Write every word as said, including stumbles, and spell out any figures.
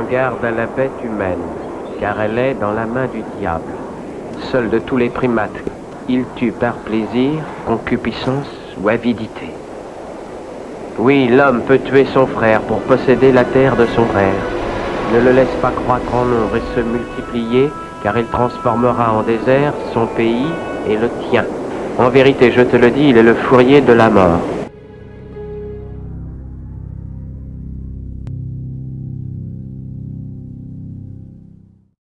garde à la bête humaine, car elle est dans la main du diable. Seul de tous les primates, il tue par plaisir, concupiscence ou avidité. Oui, l'homme peut tuer son frère pour posséder la terre de son frère. Ne le laisse pas croître en nombre et se multiplier, car il transformera en désert son pays et le tien. En vérité, je te le dis, il est le fourrier de la mort.